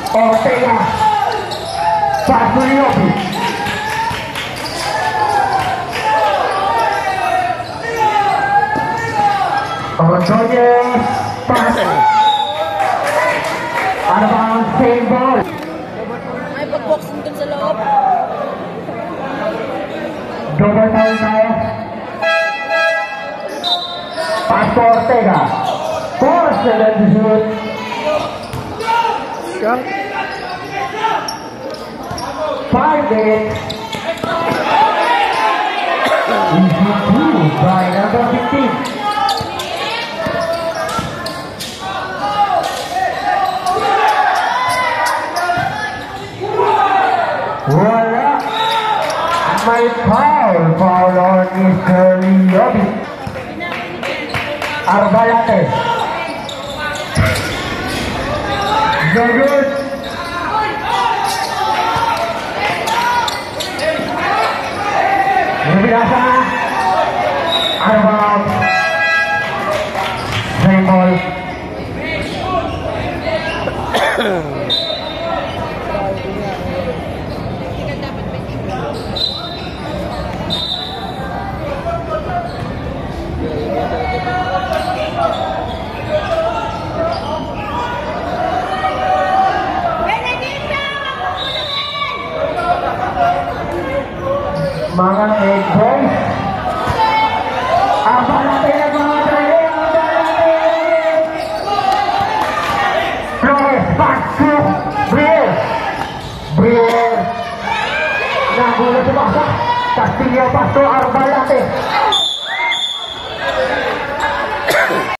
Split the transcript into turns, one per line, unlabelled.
Ortega. Pasuliopi. Ordonez. Pass. Ano ba ang same ball?
May pag-boxing dun sa loob.
Double foul tayo. Pass to Ortega. Force the shoot.
Shot.
5 minutes. Easy 2 by number 15. Wala. May foul on Mr. Liobi. Arbalate. Very good. Binasa. Arbal. Same ball. Mga egg boys. Arbalate na mga tayo. Arbalate. Flores back to Briere. Briere. Nagulat sa basa. Castillo pass to Arbalate.